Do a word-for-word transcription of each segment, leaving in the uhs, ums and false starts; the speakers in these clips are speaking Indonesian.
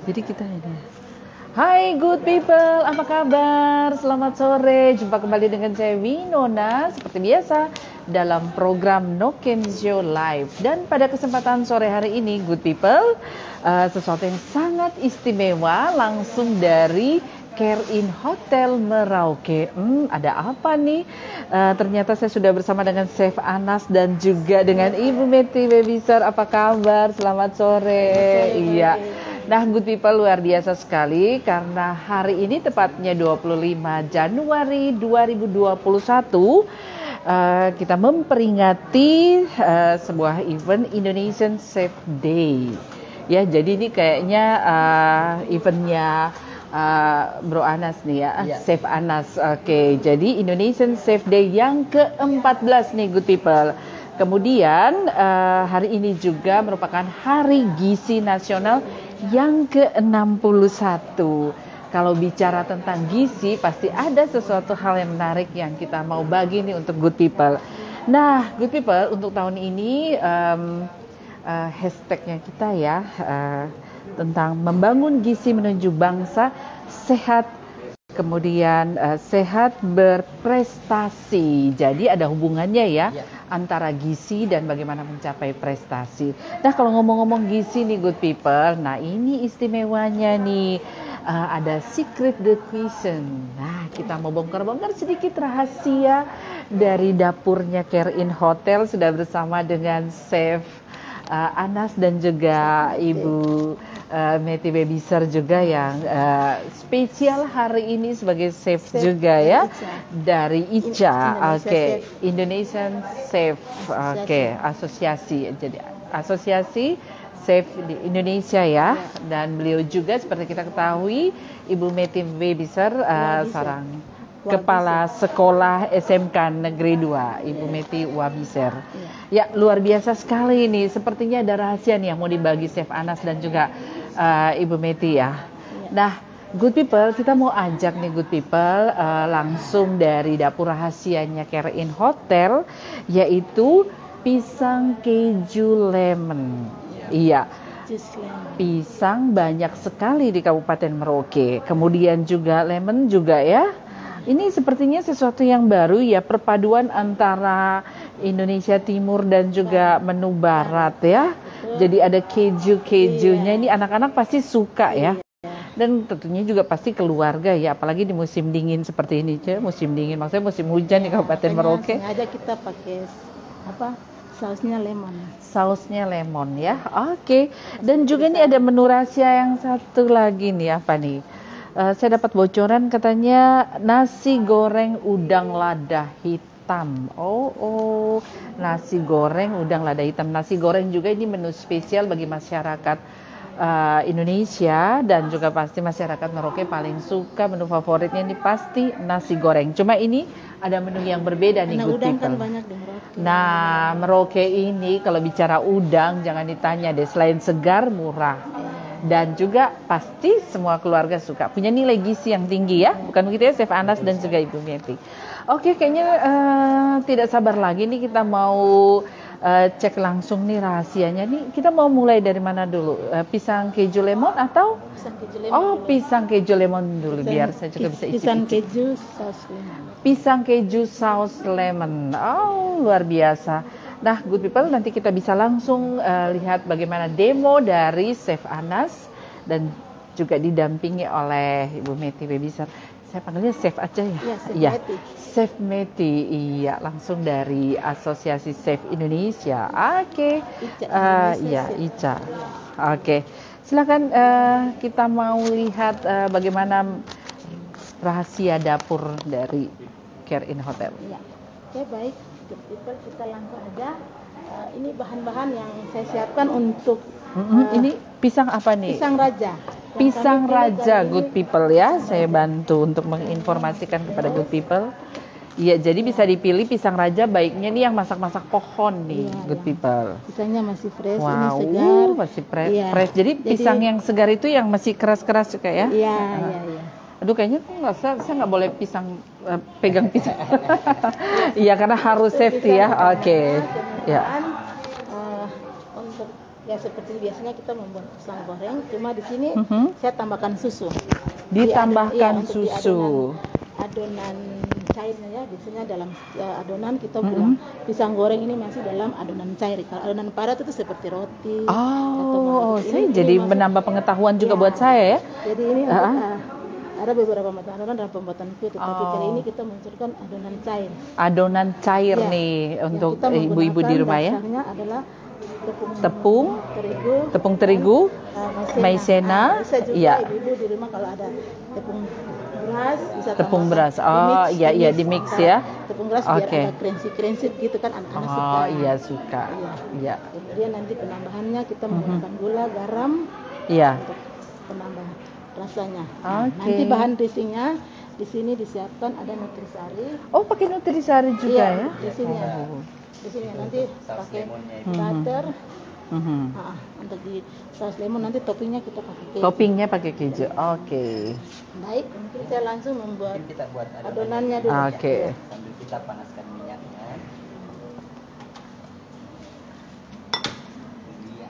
Jadi kita ini. Hai good people, apa kabar? Selamat sore, jumpa kembali dengan saya Winona seperti biasa dalam program No Kenzo Live. Dan pada kesempatan sore hari ini good people, uh, sesuatu yang sangat istimewa langsung dari Care In Hotel Merauke. Hmm, ada apa nih? Uh, ternyata saya sudah bersama dengan Chef Anas dan juga dengan Ibu Meti Webisar. Apa kabar? Selamat sore. Iya. Nah, good people, luar biasa sekali karena hari ini tepatnya dua puluh lima Januari dua ribu dua puluh satu uh, kita memperingati uh, sebuah event Indonesian Chef Day. Ya, jadi ini kayaknya uh, eventnya uh, Bro Anas nih ya, yeah. Chef Anas. Oke, okay. Jadi Indonesian Chef Day yang ke empat belas nih good people. Kemudian uh, hari ini juga merupakan Hari Gizi Nasional yang ke enam puluh satu. Kalau bicara tentang gizi, pasti ada sesuatu hal yang menarik yang kita mau bagi nih untuk good people. Nah, good people, untuk tahun ini um, uh, hashtagnya kita ya uh, tentang membangun gizi menuju bangsa sehat, kemudian uh, sehat berprestasi. Jadi ada hubungannya ya, ya antara gizi dan bagaimana mencapai prestasi. Nah, kalau ngomong-ngomong gizi nih good people, nah ini istimewanya nih, uh, ada secret the question. Nah, kita mau bongkar-bongkar sedikit rahasia dari dapurnya Care In Hotel, sudah bersama dengan Chef uh, Anas dan juga Ibu uh, Meti Webisar juga yang uh, spesial hari ini sebagai chef, chef juga ya Ica. Dari Ica, oke, okay. Indonesian Chef, oke, okay. Asosiasi, jadi asosiasi chef di Indonesia ya, ya. Dan beliau juga seperti kita ketahui Ibu Meti Webisar uh, seorang Kepala Sekolah S M K Negeri dua, Ibu Meti Webisar. Ya, luar biasa sekali ini. Sepertinya ada rahasia nih yang mau dibagi Chef Anas dan juga uh, Ibu Meti ya. Nah, good people, kita mau ajak nih good people uh, langsung dari dapur rahasianya Care In Hotel, yaitu pisang keju lemon. Iya. Pisang banyak sekali di Kabupaten Merauke. Kemudian juga lemon juga ya. Ini sepertinya sesuatu yang baru ya, perpaduan antara Indonesia Timur dan juga menu Barat ya. Jadi ada keju-kejunya, ini anak-anak pasti suka ya. Dan tentunya juga pasti keluarga ya, apalagi di musim dingin seperti ini, ya. Musim dingin, maksudnya musim hujan di Kabupaten Merauke. Sengaja kita pakai apa? Sausnya lemon. Sausnya lemon ya. Oke. Okay. Dan juga ini ada menu rahasia yang satu lagi nih, apa nih? Uh, saya dapat bocoran katanya nasi goreng udang lada hitam. Oh, oh, nasi goreng udang lada hitam. Nasi goreng juga ini menu spesial bagi masyarakat uh, Indonesia dan juga pasti masyarakat Merauke paling suka, menu favoritnya ini pasti nasi goreng. Cuma ini ada menu yang berbeda nih good udang people. Kan banyak di Merauke. Nah, Merauke ini kalau bicara udang jangan ditanya deh, selain segar murah. Dan juga pasti semua keluarga suka, punya nilai gizi yang tinggi ya, bukan begitu ya Chef Anas dan juga Ibu Meti. Oke, kayaknya uh, tidak sabar lagi nih kita mau uh, cek langsung nih rahasianya nih. Kita mau mulai dari mana dulu? Uh, pisang keju lemon atau? Pisang keju lemon. Oh, dulu. Pisang keju lemon dulu pisang, biar saya juga bisa icip. Pisang keju saus lemon. Pisang keju saus lemon. Oh, luar biasa. Nah, good people, nanti kita bisa langsung uh, lihat bagaimana demo dari Chef Anas dan juga didampingi oleh Ibu Meti Webisar. Saya panggilnya Chef aja ya? Ya, Chef ya. Meti. Chef Meti, iya, langsung dari Asosiasi Chef Indonesia. Oke, okay. Ica, uh, ya, Ica. Oke, okay. Silakan uh, kita mau lihat uh, bagaimana rahasia dapur dari Care In Hotel. Ya. Oke, okay, baik. Good people, kita langsung aja. Uh, ini bahan-bahan yang saya siapkan untuk mm-hmm. uh, ini pisang apa nih? Pisang raja. Pisang raja good people ya. Saya bantu untuk menginformasikan kepada good people. Iya, jadi bisa dipilih pisang raja baiknya nih yang masak-masak pohon nih, ya, good people. Pisangnya masih fresh, wow, ini segar. masih fresh. Ya. fresh. Jadi, jadi pisang yang segar itu yang masih keras-keras juga ya? Iya, uh-huh. iya, iya. Aduh, kayaknya kok nggak saya, saya nggak boleh pisang uh, pegang pisang. Iya, karena harus safety ya. Oke. Okay. Ya. Uh, untuk Ya seperti biasanya kita membuat pisang goreng, cuma di sini Mhm. saya tambahkan susu. Ditambahkan Di ado- iya, untuk di susu. adonan, adonan cairnya ya. Biasanya dalam uh, adonan kita Mhm. bilang pisang goreng ini masih dalam adonan cair. Kalau adonan padat itu seperti roti. atau Oh, ini- saya ini jadi masuk- menambah pengetahuan juga Ya, buat saya ya. Jadi ini Ah. untuk, uh, ada beberapa macam adonan dalam pembuatan kue, tetapi Oh. kali ini kita munculkan adonan cair. Adonan cair Ya, nih yang untuk kita ibu-ibu di menggunakan rumah ya. dasarnya adalah tepung, Tepung, terigu, tepung terigu, uh, maizena, Ah, bisa juga iya. ibu-ibu di rumah kalau ada tepung beras bisa Tepung tambahkan, beras. Oh, di-mix, iya, iya, di-mix di-mix antara ya. Tepung beras biar Oke. agak crunchy-crunchy gitu kan, anak-anak suka. Oh, iya suka. Iya. Iya. Kemudian nanti penambahannya kita Mhm. menggunakan gula, garam Iya. untuk penambah rasanya. Nah, Oke. nanti bahan dressingnya di sini disiapkan ada nutrisari. Oh, pakai nutrisari juga Iya, ya. di sini ya. Oh. Di sini nanti pakai Mhm. butter. Mhm. Ah, untuk di saus lemon nanti toppingnya kita pakai keju. Toppingnya pakai keju. Oke. Baik, mungkin saya langsung membuat Mungkin kita buat adonannya dulu. Oke. sambil kita panaskan minyaknya. Iya.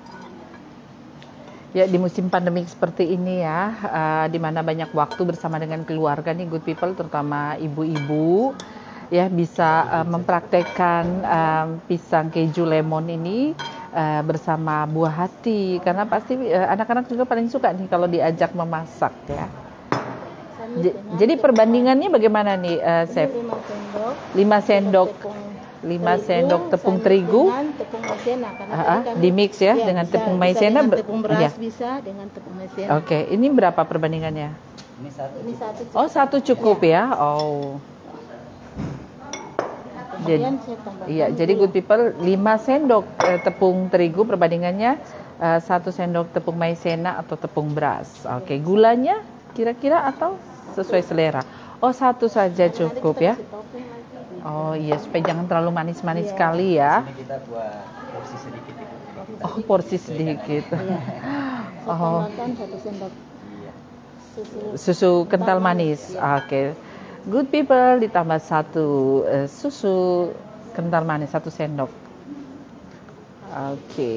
Ya, di musim pandemi seperti ini ya, uh, di mana banyak waktu bersama dengan keluarga nih, good people, terutama ibu-ibu, ya bisa uh, mempraktekkan um, pisang keju lemon ini uh, bersama buah hati, karena pasti uh, anak-anak juga paling suka nih kalau diajak memasak ya. Sambil J- dengan jadi tepung- perbandingannya bagaimana nih, uh, ini Chef? lima sendok. lima sendok, tepung lima terigu sendok tepung sambil terigu. dengan tepung maizena karena Ah, tadi ah, kami- di-mix ya, iya, dengan bisa- tepung bisa maizena dengan ber- tepung beras iya. bisa dengan tepung maizena. Oke, ini berapa perbandingannya? Ini satu. Ini satu. Oh, satu cukup ya. Oh. Kemudian saya tambahkan Iya, jadi gula. good people, lima sendok eh, tepung terigu perbandingannya eh, satu sendok tepung maizena atau tepung beras. Oke, gulanya kira-kira atau sesuai selera? Oh, satu saja Nanti cukup kita ya. kasih topping lagi. Oh iya, supaya jangan terlalu manis-manis Iya. sekali ya. Ini kita buat porsi sedikit itu. Oh, porsi sedikit. Iya. Saya Oh, tambahkan satu sendok Iya. susu. susu kental manis. Iya. Oke. Good people, ditambah satu eh, susu kental manis, satu sendok. Oke.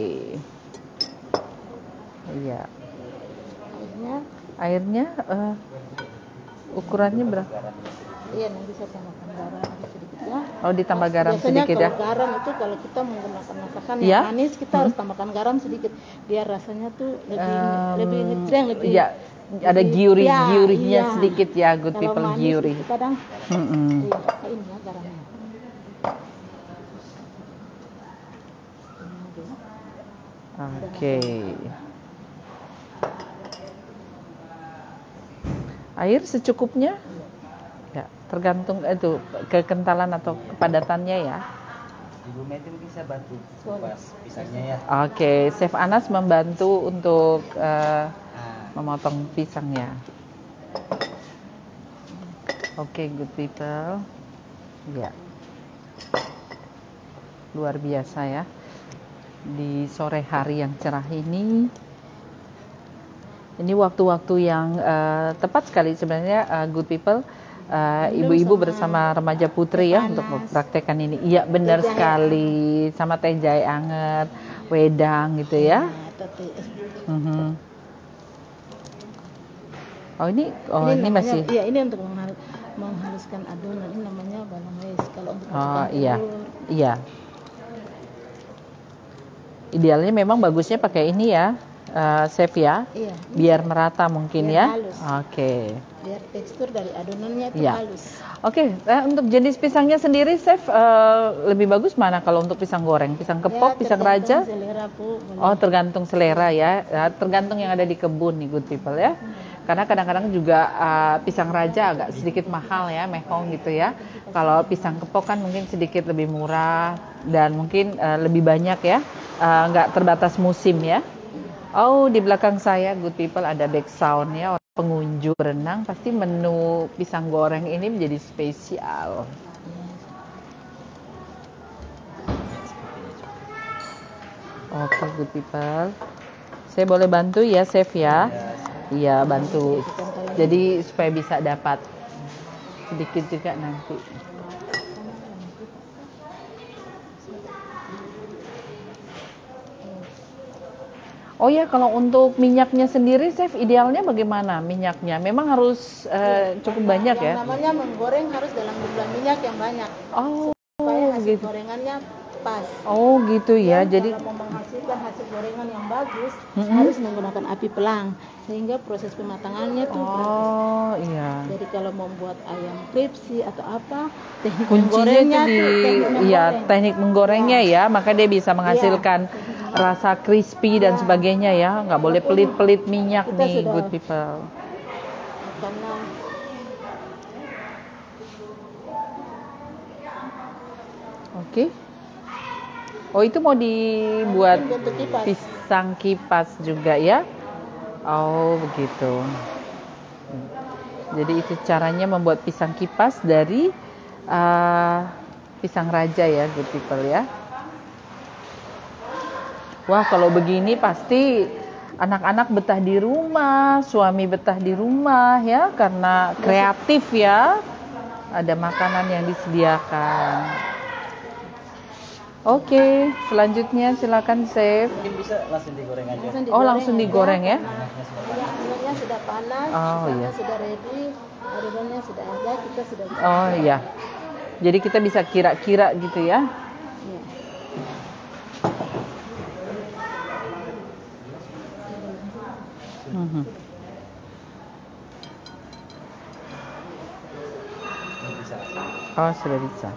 Iya. Akhirnya, Airnya eh, ukurannya berapa? iya nanti saya tambahkan garam lagi sedikit ya. Oh, ditambah garam Biasanya sedikit ya. kalau garam itu kalau kita menggunakan masakan Iya. yang manis kita harus tambahkan garam sedikit biar rasanya tuh lebih Em, lebih ngejreng lebih. Iya, ada lebih- giurih-giurihnya iya. sedikit ya, good Kalau people, manis giurih. itu kadang Mm-mm. iya, ini ya garamnya. Oke. Air secukupnya? Ya, tergantung itu kekentalan atau kepadatannya ya. Ibu Meti mungkin saya bantu Boleh. kupas pisangnya ya. Oke, Chef Anas membantu untuk eh, Nah, memotong pisangnya. Oke, good people. Ya. Luar biasa ya. Di sore hari yang cerah ini. Ini waktu-waktu yang eh, tepat sekali sebenarnya, eh, good people. eh, Minum ibu-ibu sama bersama remaja putri ya teh untuk panas. mempraktekkan ini. Iya, benar Teh jahe sekali. Sama teh jahe anget, wedang gitu ya. Nah, atau teh- Mhm. Oh ini, oh ini, namanya- masih. Iya, ini untuk menghal- menghaluskan adonan. Ini namanya bolognese. Kalau untuk Oh masukkan iya, telur, iya. Idealnya memang bagusnya pakai ini ya, eh, Chef ya, iya, biar merata mungkin Biar ya. halus. Oke, biar tekstur dari adonannya itu Iya. halus. oke. eh, untuk jenis pisangnya sendiri, Chef, eh, lebih bagus mana kalau untuk pisang goreng, pisang kepok, Ya, pisang tergantung raja? selera, Bu. Boleh. Oh, tergantung selera ya. Ya, tergantung yang ada di kebun nih, good people ya. Karena kadang-kadang juga uh, pisang raja agak sedikit mahal ya, mehong gitu ya. Kalau pisang kepok kan mungkin sedikit lebih murah dan mungkin uh, lebih banyak ya, uh, nggak terbatas musim ya. Oh, di belakang saya, good people, ada back sound ya. Orang pengunjung berenang, pasti menu pisang goreng ini menjadi spesial. Oke, good people. Saya boleh bantu ya, Chef ya? Iya, bantu. Jadi supaya bisa dapat sedikit juga nanti. Oh ya, kalau untuk minyaknya sendiri, Chef, idealnya bagaimana minyaknya? Memang harus eh, cukup banyak Yang ya? namanya menggoreng harus dalam jumlah minyak yang banyak Oh, supaya hasil gitu. gorengannya pas. Oh, gitu ya. Dan Jadi, kalau mau menghasilkan hasil gorengan yang bagus Mm-mm. harus menggunakan api pelang sehingga proses pematangannya tuh gratis. oh iya. Jadi kalau membuat ayam kripsi atau apa, teknik Kuncinya itu menggorengnya di, tuh teknik ya, menggoreng. teknik menggorengnya ya, maka dia bisa menghasilkan Iya. rasa crispy dan Ya. sebagainya ya. Nggak boleh Walaupun pelit-pelit minyak kita nih, sudah- good people. Karena Oke. Oh, itu mau dibuat Mungkin bentuk kipas. pisang kipas juga ya? Oh, begitu. Jadi itu caranya membuat pisang kipas dari uh, pisang raja ya, good people ya. Wah, kalau begini pasti anak-anak betah di rumah, suami betah di rumah ya, karena kreatif ya. Ada makanan yang disediakan. Oke, selanjutnya silakan Chef. Mungkin bisa langsung digoreng aja. langsung Oh, langsung aja, digoreng ya? karena minyak- minyaknya sudah panas, Oh, pisangnya iya. sudah ready, adonannya sudah ada, kita sudah bisa. Oh iya. Jadi kita bisa kira-kira gitu ya. Iya. Mhm. Ini bisa. Oh, sudah bisa.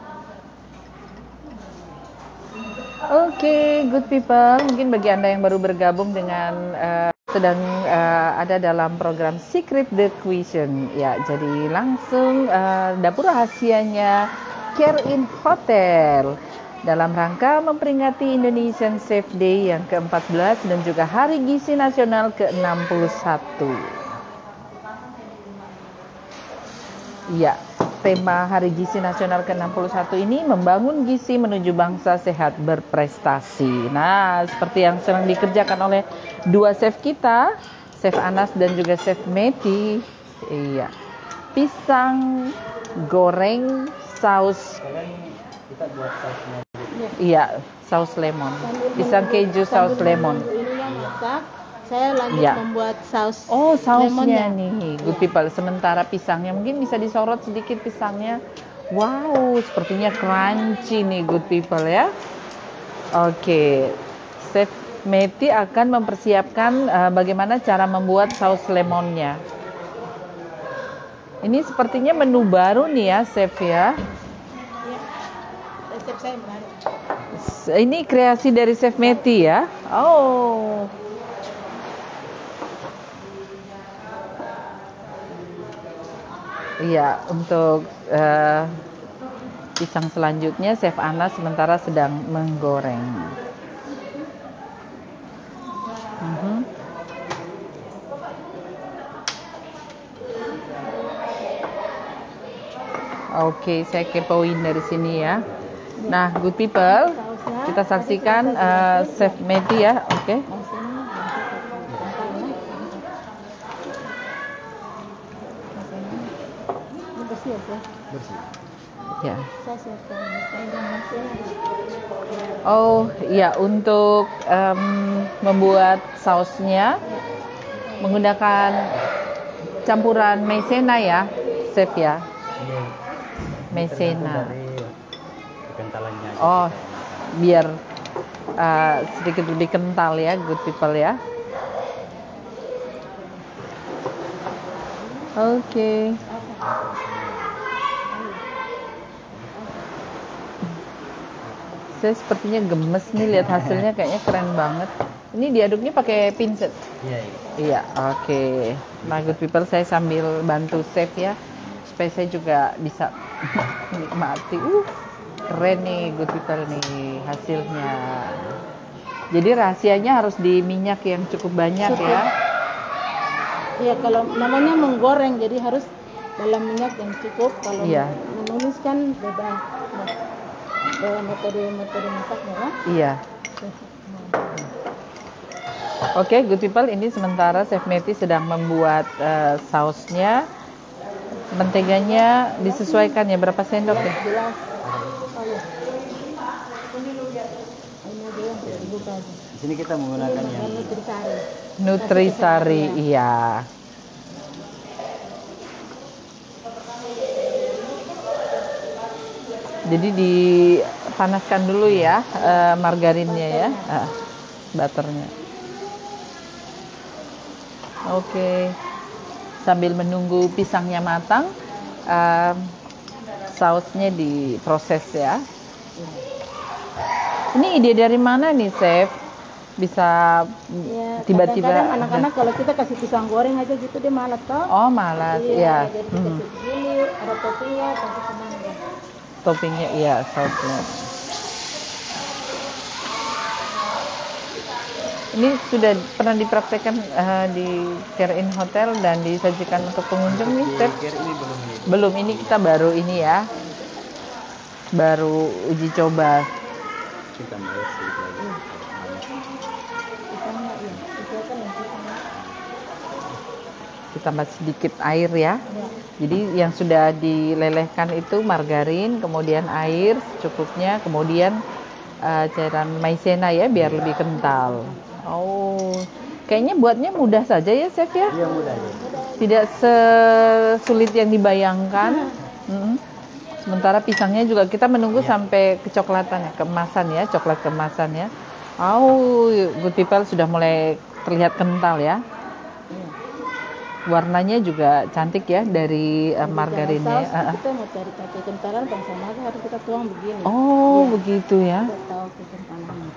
Oke, good people. Mungkin bagi Anda yang baru bergabung dengan eh, sedang eh, ada dalam program Secret the Question. Ya, jadi langsung eh, dapur rahasianya Care in Hotel dalam rangka memperingati Indonesian Chef Day yang ke empat belas dan juga Hari Gizi Nasional ke enam puluh satu. Ya, tema Hari Gizi Nasional ke enam puluh satu ini membangun gizi menuju bangsa sehat berprestasi. Nah, seperti yang sedang dikerjakan oleh dua chef kita, Chef Anas dan juga Chef Meti. Iya. Pisang goreng saus, Kalian kita buat sausnya. Iya. iya, saus lemon. Sambil Pisang menunggu- keju saus sambil lemon. menunggu ininya masak, saya lanjut Iya. membuat saus. Oh, sausnya lemonnya. nih, good Iya. people. Sementara pisangnya mungkin bisa disorot sedikit pisangnya. Wow, sepertinya crunchy nih, good people ya. Oke, Chef Meti akan mempersiapkan uh, bagaimana cara membuat saus lemonnya. Ini sepertinya menu baru nih ya, Chef ya. Iya. Resep saya baru. S- Ini kreasi dari Chef Meti ya. Oh. Iya, untuk eh, pisang selanjutnya Chef Anas sementara sedang menggoreng. Mhm. Oke, saya kepoin dari sini ya. Nah, good people, Sausnya, kita tadi saksikan sudah saya eh, bilang, Chef Meti ya. Oke. Saus ini nanti kental ya. Ini bersih ya, Chef? Bersih. Ya. Saya siapkan ini mesin. Oh, ya, untuk em, membuat sausnya menggunakan campuran maizena ya, Chef ya. Iya. Maizena. Tergantung dari kekentalannya aja Oh, kita makan. biar uh, sedikit lebih kental ya, good people ya. Oke. Saya sepertinya gemes nih lihat hasilnya, kayaknya keren banget. Ini diaduknya pakai pinset. Iya, iya. Iya, oke. Nah, good people, saya sambil bantu chef ya, supaya saya juga bisa menikmati. Uh, keren nih, good people nih hasilnya. Jadi rahasianya harus di minyak yang cukup banyak Cukup. ya. Iya, kalau namanya menggoreng jadi harus dalam minyak yang cukup. Kalau Iya. menumis kan beda beda metode-metode masaknya ya. Iya. Oke, good people, ini sementara Chef Meti sedang membuat eh, sausnya. Menteganya disesuaikan ya, berapa sendok ya? Jelas. Oh iya. Ini aja yang sudah dibuka aja. Di sini kita menggunakan Ini yang nutrisari. Nutrisari, iya. Jadi dipanaskan dulu ya eh, margarinnya ya, ah, butternya. Oke, sambil menunggu pisangnya matang, eh, sausnya diproses ya. Ini ide dari mana nih, Chef? Bisa Ya, tiba-tiba? kadang-kadang anak-anak kalau kita kasih pisang goreng aja gitu dia malas toh. Oh, malas, Iya, ya. jadi Hmm. kasih gilir, ada toppingnya, kasih semangka. Toppingnya, iya, sausnya. Ini sudah pernah dipraktekkan eh, di Care-in Hotel dan disajikan untuk pengunjung nih, Chef? Kir ini belum ini. Belum, ini kita baru ini ya. Baru uji coba. Kita tambah sedikit lagi. Pisangnya iya, itu kan yang pisangnya. Kita tambah sedikit air ya. Ya. Jadi yang sudah dilelehkan itu margarin, kemudian air secukupnya, kemudian eh, cairan maizena ya biar lebih kental. Oh, kayaknya buatnya mudah saja ya, Chef ya? Iya mudah ya. Tidak sesulit yang dibayangkan. Mm. Sementara pisangnya juga kita menunggu Iya. sampai kecoklatan ya, keemasan ya, coklat keemasan ya. Oh, good people sudah mulai terlihat kental ya. Iya. Warnanya juga cantik ya dari uh, Jadi margarinnya. jangan saus, Uh, uh. kita mau cari pakai kentalan bang sama aja harus kita tuang begini. Oh, Iya. begitu ya. Kita tahu kekentalannya.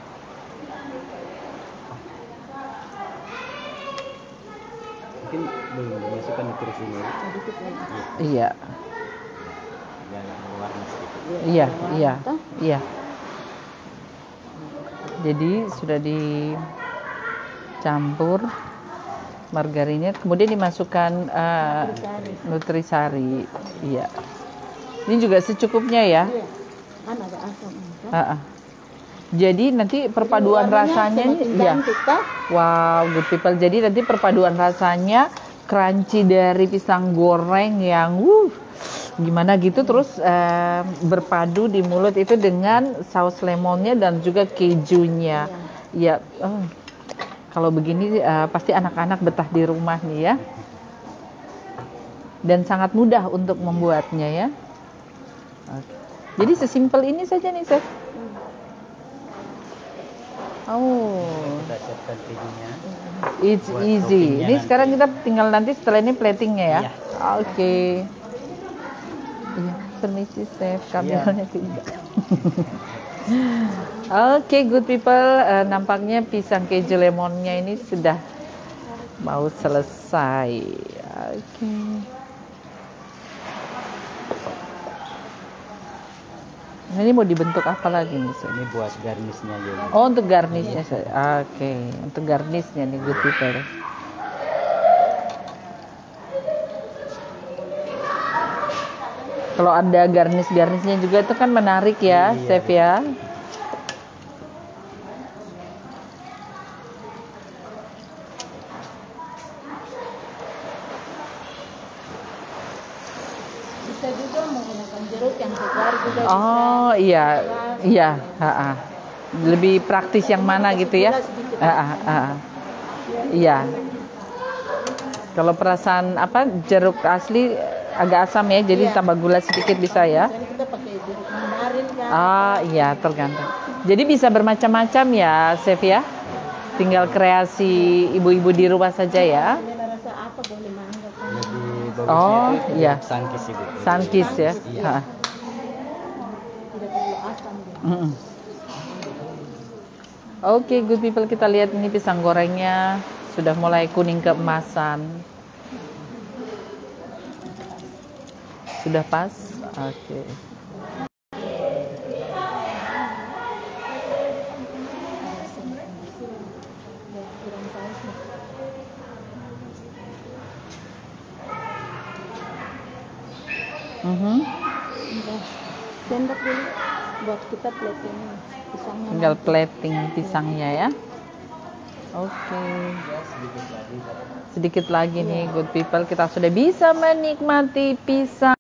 Mungkin belum dimasukkan nutrisinya. Sedikit lagi. Iya, Biar warna sedikit. iya, warna iya, toh. iya. Jadi sudah dicampur margarinnya, kemudian dimasukkan uh, nutrisari. Iya. Ini juga secukupnya ya. Iya. Kan ada asam. Kan? Uh, uh. Jadi nanti perpaduan Warnanya rasanya semakin nih, ya. cantik, toh. Wow, good people. Jadi nanti perpaduan rasanya crunchy dari pisang goreng yang wuh, gimana gitu, terus eh, berpadu di mulut itu dengan saus lemonnya dan juga kejunya. Ya, oh, kalau begini eh, pasti anak-anak betah di rumah nih ya. Dan sangat mudah untuk membuatnya ya. Oke. Jadi sesimpel ini saja nih, Chef. Oh, Kita siapkan kejunya. it's Buat easy. toppingnya Ini nanti. sekarang kita tinggal nanti setelah ini platingnya ya. Iya. Oke. Iya, permisi Chef, kameranya tidak. Oke, good people. Eh, nampaknya pisang keju lemonnya ini sudah mau selesai. Oke. Nah, ini mau dibentuk apa lagi nih, Chef? Ini buat garnisnya aja. Oh, untuk garnisnya saya. Oke, untuk garnisnya nih good people. Kalau ada garnis-garnisnya juga itu kan menarik ya, Iya. Chef ya. Bisa juga menggunakan jeruk yang segar juga bisa. Oh iya, iya, ha-ha. Lebih praktis yang mana gitu ya? Ha-ha, ha-ha. Iya. Kalau perasaan apa jeruk asli agak asam ya, jadi Iya. tambah gula sedikit bisa ya. Jadi kita pakai jeruk mandarin kan. Ah iya, tergantung. Jadi bisa bermacam-macam ya, Chef ya. Tinggal kreasi ibu-ibu di rumah saja ya. Selera rasa apa boleh mangga kan. Lebih bagusnya Oh, itu iya. sangkis ibu. Sankis ya. Iya. Ha. Tidak perlu asam gitu. Mm-mm. Oke, good people, kita lihat ini pisang gorengnya sudah mulai kuning keemasan. Sudah pas? Oke. Kurang sausnya. Mhm. Udah. Sendok dulu buat kita plating pisangnya. Tinggal nanti. plating pisangnya ya. Oke. Sedikit lagi nih good people, kita sudah bisa menikmati pisang